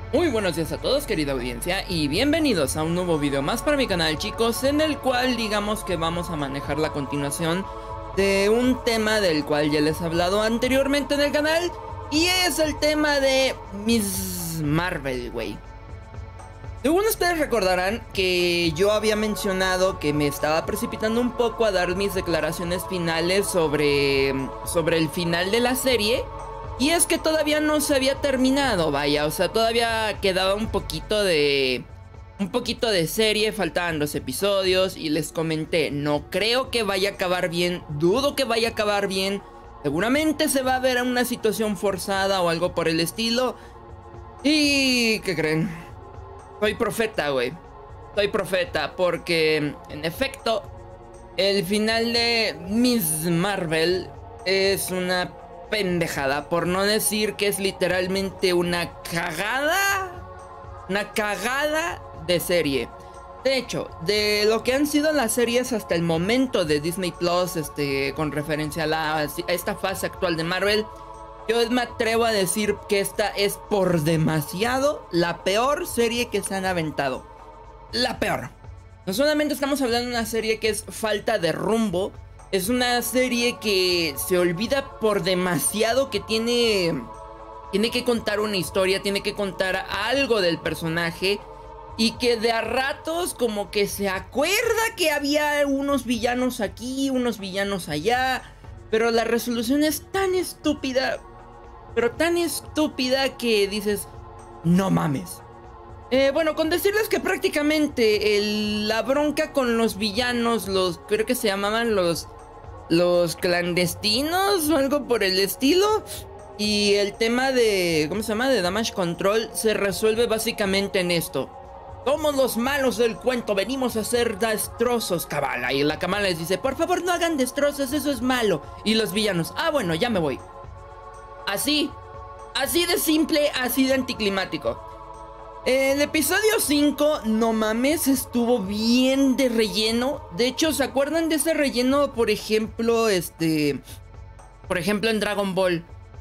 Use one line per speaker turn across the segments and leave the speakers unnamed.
Muy buenos días a todos, querida audiencia, y bienvenidos a un nuevo video más para mi canal, chicos, en el cual digamos que vamos a manejar la continuación de un tema del cual ya les he hablado anteriormente en el canal, y es el tema de Miss Marvel, güey. Según ustedes recordarán que yo había mencionado que me estaba precipitando un poco a dar mis declaraciones finales sobre el final de la serie. Y es que todavía no se había terminado, vaya, o sea, todavía quedaba un poquito de serie, faltaban los episodios y les comenté, no creo que vaya a acabar bien, dudo que vaya a acabar bien, seguramente se va a ver una situación forzada o algo por el estilo. Y ¿qué creen? Soy profeta, güey. Soy profeta porque, en efecto, el final de Miss Marvel es una pendejada, por no decir que es literalmente una cagada de serie. De hecho, de lo que han sido las series hasta el momento de Disney Plus, con referencia a esta fase actual de Marvel, yo me atrevo a decir que esta es por demasiado la peor serie que se han aventado. La peor. No solamente estamos hablando de una serie que es falta de rumbo, es una serie que se olvida por demasiado que tiene que contar una historia, tiene que contar algo del personaje. Y que de a ratos como que se acuerda que había unos villanos aquí, unos villanos allá. Pero la resolución es tan estúpida, pero tan estúpida que dices, no mames. Bueno, con decirles que prácticamente la bronca con los villanos, creo que se llamaban los clandestinos o algo por el estilo. Y el tema de, ¿cómo se llama? De Damage Control se resuelve básicamente en esto. Somos los malos del cuento, venimos a hacer destrozos, Kamala. Y la Kamala les dice, por favor no hagan destrozos, eso es malo. Y los villanos, ah bueno, ya me voy. Así de simple, así de anticlimático. El episodio 5, no mames, estuvo bien de relleno. De hecho, ¿se acuerdan de ese relleno? Por ejemplo, en Dragon Ball,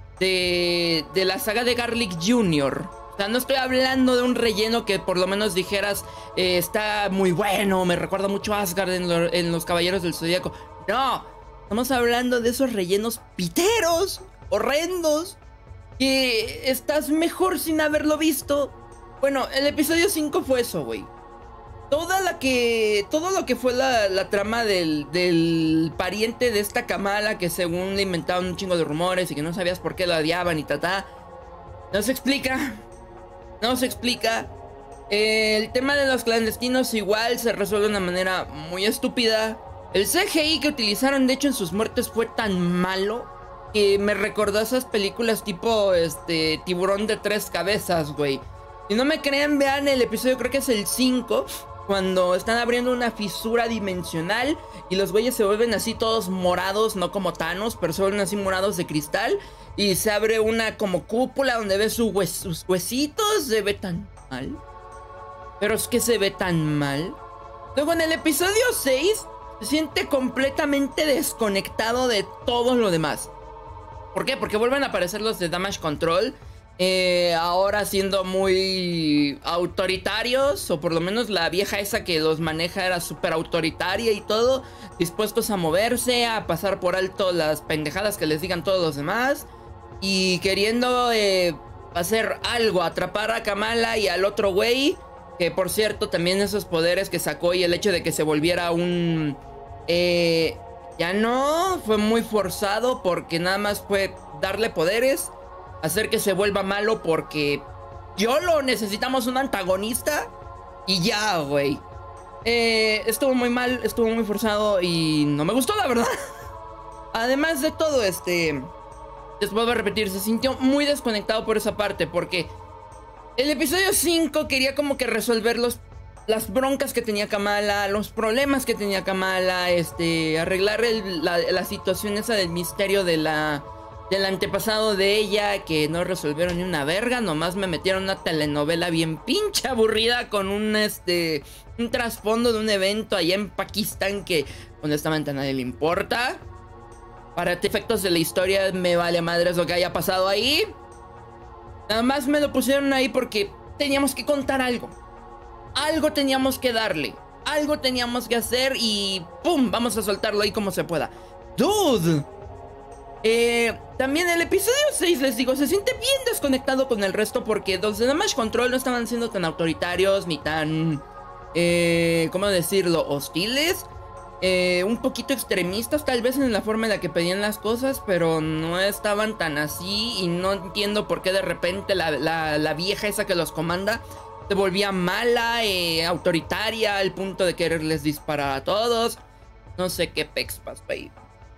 de la saga de Garlic Jr. O sea, no estoy hablando de un relleno que por lo menos dijeras, está muy bueno, me recuerda mucho a Asgard en los Caballeros del Zodíaco. No, estamos hablando de esos rellenos piteros, horrendos, que estás mejor sin haberlo visto. Bueno, el episodio 5 fue eso, güey. Todo lo que fue la trama del pariente de esta Kamala, que según le inventaban un chingo de rumores y que no sabías por qué la odiaban y no se explica. No se explica. El tema de los clandestinos igual se resuelve de una manera muy estúpida. El CGI que utilizaron, de hecho, en sus muertes fue tan malo que me recordó a esas películas tipo Tiburón de 3 cabezas, güey. Si no me creen, vean el episodio, creo que es el 5, cuando están abriendo una fisura dimensional y los güeyes se vuelven así todos morados, no como Thanos, pero se vuelven así morados de cristal. Y se abre una como cúpula donde ves sus huesitos. Se ve tan mal. Pero es que se ve tan mal. Luego en el episodio 6 se siente completamente desconectado de todo lo demás. ¿Por qué? Porque vuelven a aparecer los de Damage Control. Ahora siendo muy autoritarios, o por lo menos la vieja esa que los maneja era súper autoritaria y todo, dispuestos a moverse, a pasar por alto las pendejadas que les digan todos los demás, y queriendo hacer algo, atrapar a Kamala y al otro güey, que por cierto también esos poderes que sacó y el hecho de que se volviera un... ya no, fue muy forzado porque nada más fue darle poderes, hacer que se vuelva malo porque YOLO, necesitamos un antagonista y ya, güey. Estuvo muy mal, estuvo muy forzado y no me gustó, la verdad. Además de todo, les vuelvo a repetir, se sintió muy desconectado por esa parte porque el episodio 5 quería como que resolver las broncas que tenía Kamala, los problemas que tenía Kamala, arreglar la situación esa del misterio del antepasado de ella, que no resolvieron ni una verga, nomás me metieron una telenovela bien pinche aburrida con un trasfondo de un evento allá en Pakistán que honestamente a nadie le importa. Para efectos de la historia me vale madres lo que haya pasado ahí. Nada más me lo pusieron ahí porque teníamos que contar algo. Algo teníamos que darle. Algo teníamos que hacer y ¡pum! Vamos a soltarlo ahí como se pueda. ¡Dude! También el episodio 6, les digo, se siente bien desconectado con el resto porque los de Damage Control no estaban siendo tan autoritarios ni tan, ¿cómo decirlo? Hostiles. Un poquito extremistas tal vez en la forma en la que pedían las cosas, pero no estaban tan así y no entiendo por qué de repente la vieja esa que los comanda se volvía mala, autoritaria al punto de quererles disparar a todos. No sé qué pex pasó ahí.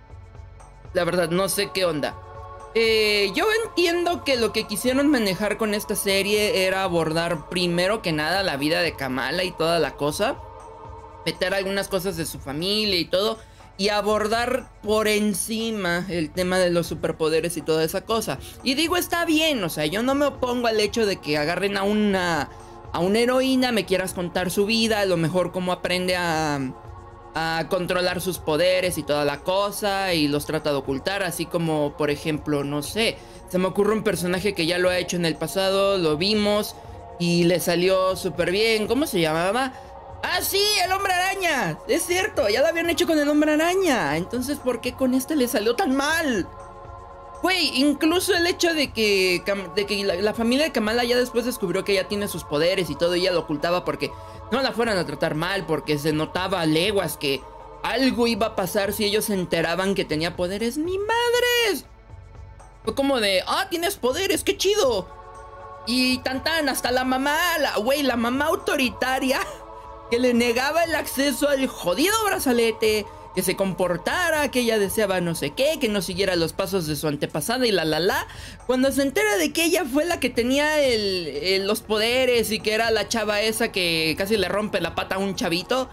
La verdad, no sé qué onda. Yo entiendo que lo que quisieron manejar con esta serie era abordar primero que nada la vida de Kamala y toda la cosa. Meter algunas cosas de su familia y todo. Y abordar por encima el tema de los superpoderes y toda esa cosa. Y digo, está bien, o sea, yo no me opongo al hecho de que agarren a una heroína, me quieras contar su vida, a lo mejor cómo aprende a controlar sus poderes y toda la cosa, y los trata de ocultar, así como, por ejemplo, no sé, se me ocurre un personaje que ya lo ha hecho en el pasado, lo vimos y le salió súper bien. ¿Cómo se llamaba? ¡Ah, sí! ¡El Hombre Araña! Es cierto, ya lo habían hecho con el Hombre Araña. Entonces, ¿por qué con este le salió tan mal? Güey, incluso el hecho de que la familia de Kamala ya después descubrió que ella tiene sus poderes y todo, y ella lo ocultaba porque no la fueran a tratar mal, porque se notaba a leguas que algo iba a pasar si ellos se enteraban que tenía poderes. ¡Ni madres! Fue como de, ¡ah, tienes poderes! ¡Qué chido! Y hasta la mamá, la mamá autoritaria que le negaba el acceso al jodido brazalete, que se comportara, que ella deseaba no sé qué, que no siguiera los pasos de su antepasada y cuando se entera de que ella fue la que tenía los poderes y que era la chava esa que casi le rompe la pata a un chavito,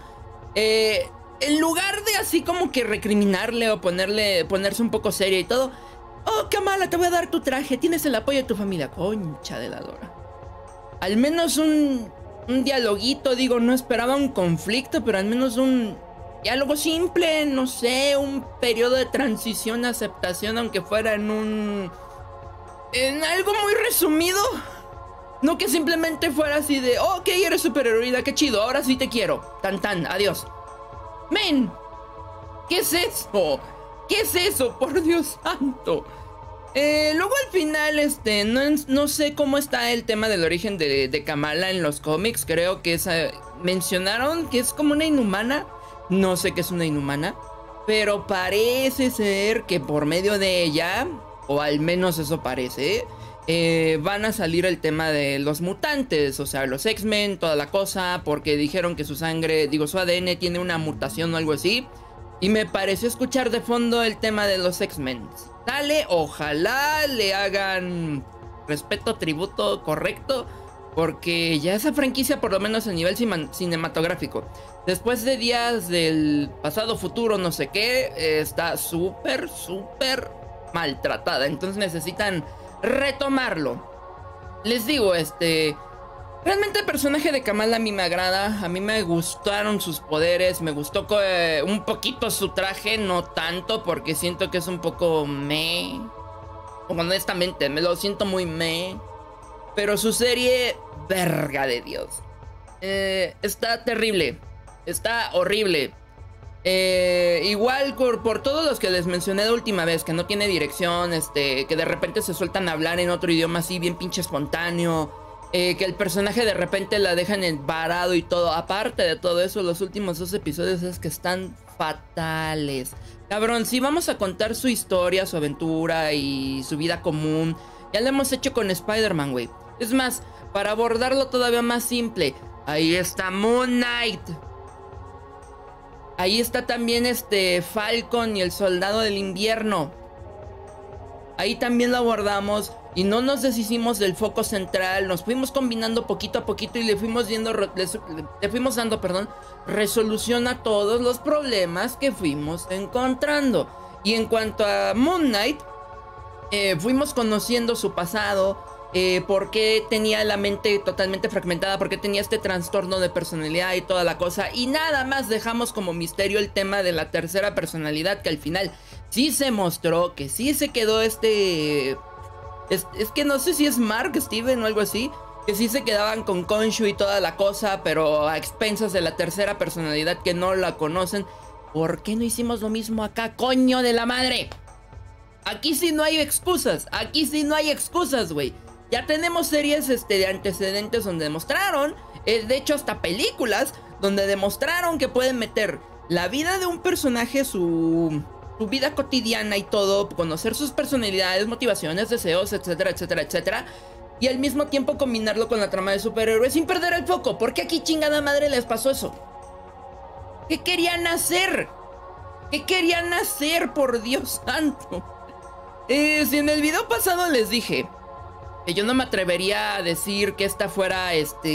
en lugar de así como que recriminarle o ponerse un poco seria y todo, oh, Kamala, te voy a dar tu traje, tienes el apoyo de tu familia. Concha de la lora. Al menos un dialoguito, digo, no esperaba un conflicto, pero al menos un diálogo simple, no sé, un periodo de transición, aceptación, aunque fuera en algo muy resumido. No que simplemente fuera así de, oh, ok, eres superheroína, qué chido, ahora sí te quiero. Tan, adiós. Men, ¿qué es eso? ¿Qué es eso? Por Dios santo. Luego al final, no sé cómo está el tema del origen de Kamala en los cómics. Creo que mencionaron que es como una inhumana. No sé qué es una inhumana, pero parece ser que por medio de ella, o al menos eso parece, van a salir el tema de los mutantes, o sea, los X-Men, toda la cosa, porque dijeron que su ADN tiene una mutación o algo así. Y me pareció escuchar de fondo el tema de los X-Men. Dale, ojalá le hagan respeto, tributo correcto, porque ya esa franquicia, por lo menos a nivel cinematográfico, después de Días del Pasado Futuro, no sé qué, está súper maltratada. Entonces necesitan retomarlo. Les digo, realmente el personaje de Kamala a mí me agrada. A mí me gustaron sus poderes. Me gustó un poquito su traje. No tanto, porque siento que es un poco meh. Honestamente, me lo siento muy meh. Pero su serie, verga de Dios, está terrible. Está horrible. Igual por todos los que les mencioné la última vez, que no tiene dirección, que de repente se sueltan a hablar en otro idioma así bien pinche espontáneo, que el personaje de repente la dejan varado y todo. Aparte de todo eso, los últimos 2 episodios es que están fatales. Cabrón, si vamos a contar su historia, su aventura y su vida común, ya lo hemos hecho con Spider-Man, güey. Es más, para abordarlo todavía más simple, ahí está Moon Knight. Ahí está también Falcon y el Soldado del Invierno. Ahí también lo abordamos y no nos deshicimos del foco central. Nos fuimos combinando poquito a poquito y le fuimos dando, resolución a todos los problemas que fuimos encontrando. Y en cuanto a Moon Knight, fuimos conociendo su pasado, por qué tenía la mente totalmente fragmentada, por qué tenía este trastorno de personalidad y toda la cosa. Y nada más dejamos como misterio el tema de la tercera personalidad, que al final sí se mostró, que sí se quedó es que no sé si es Mark Steven o algo así, que sí se quedaban con Khonshu y toda la cosa, pero a expensas de la tercera personalidad que no la conocen. ¿Por qué no hicimos lo mismo acá, coño de la madre? Aquí sí no hay excusas, aquí sí no hay excusas, güey. Ya tenemos series de antecedentes donde demostraron, de hecho hasta películas, donde demostraron que pueden meter la vida de un personaje, su vida cotidiana y todo, conocer sus personalidades, motivaciones, deseos, etcétera, etcétera, etcétera, y al mismo tiempo combinarlo con la trama de superhéroes sin perder el foco. ¿Por qué aquí chingada madre les pasó eso? ¿Qué querían hacer? ¿Qué querían hacer, por Dios santo? Si en el video pasado les dije que yo no me atrevería a decir que esta fuera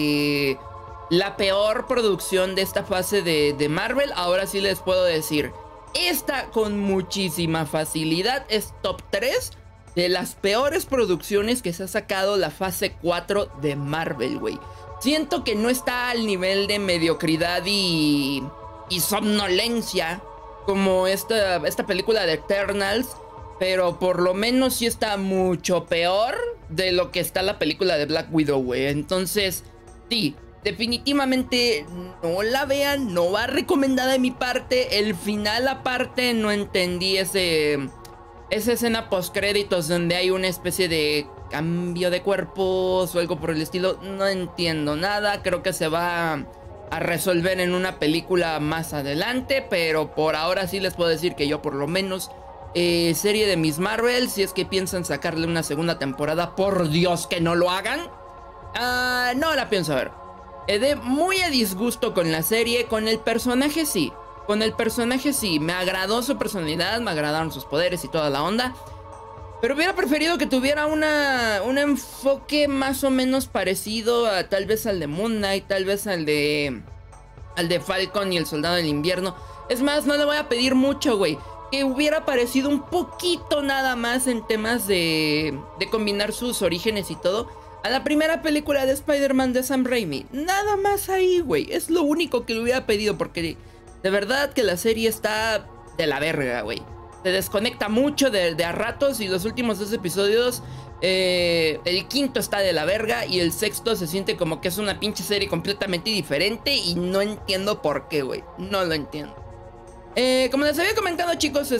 la peor producción de esta fase de Marvel, ahora sí les puedo decir, esta con muchísima facilidad es top 3 de las peores producciones que se ha sacado la fase 4 de Marvel, güey. Siento que no está al nivel de mediocridad y somnolencia como esta película de Eternals, pero por lo menos sí está mucho peor de lo que está la película de Black Widow, güey. Entonces, sí, definitivamente no la vean, no va recomendada de mi parte. El final aparte, no entendí esa escena post créditos donde hay una especie de cambio de cuerpos o algo por el estilo. No entiendo nada, creo que se va a resolver en una película más adelante, pero por ahora sí les puedo decir que yo por lo menos serie de Miss Marvel, si es que piensan sacarle una segunda temporada, por Dios que no lo hagan, no la pienso ver. Muy a disgusto con la serie. Con el personaje sí, me agradó su personalidad, me agradaron sus poderes y toda la onda, pero hubiera preferido que tuviera un enfoque más o menos parecido a tal vez al de Moon Knight, tal vez al de Falcon y el Soldado del Invierno. Es más, no le voy a pedir mucho, güey, que hubiera parecido un poquito nada más en temas de combinar sus orígenes y todo a la primera película de Spider-Man de Sam Raimi. Nada más ahí, güey. Es lo único que le hubiera pedido, porque de verdad que la serie está de la verga, güey. Se desconecta mucho de a ratos, y los últimos 2 episodios, el quinto está de la verga y el sexto se siente como que es una pinche serie completamente diferente y no entiendo por qué, güey. No lo entiendo. Como les había comentado, chicos,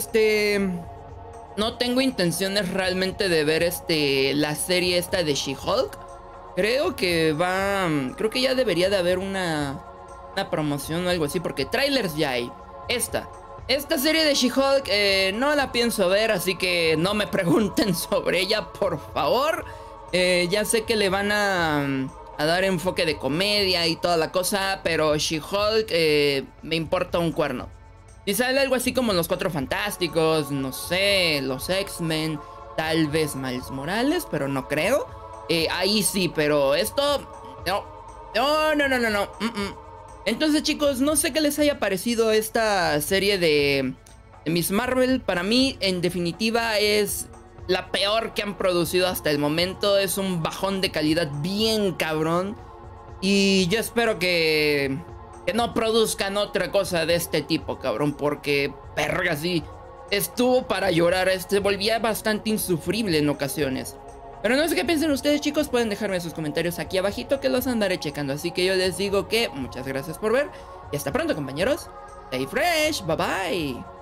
no tengo intenciones realmente de ver la serie esta de She-Hulk. Creo que ya debería de haber una promoción o algo así, porque trailers ya hay. Esta serie de She-Hulk no la pienso ver, así que no me pregunten sobre ella, por favor. Ya sé que le van a dar enfoque de comedia y toda la cosa, pero She-Hulk me importa un cuerno. Si sale algo así como Los Cuatro Fantásticos, no sé, los X-Men, tal vez Miles Morales, pero no creo. Ahí sí, pero esto... No. Entonces, chicos, no sé qué les haya parecido esta serie de Miss Marvel. Para mí, en definitiva, es la peor que han producido hasta el momento. Es un bajón de calidad bien cabrón. Y yo espero que no produzcan otra cosa de este tipo, cabrón, porque, verga, sí, estuvo para llorar. Volvía bastante insufrible en ocasiones. Pero no sé qué piensan ustedes, chicos. Pueden dejarme sus comentarios aquí abajito, que los andaré checando. Así que yo les digo que muchas gracias por ver y hasta pronto, compañeros. Stay fresh, bye bye.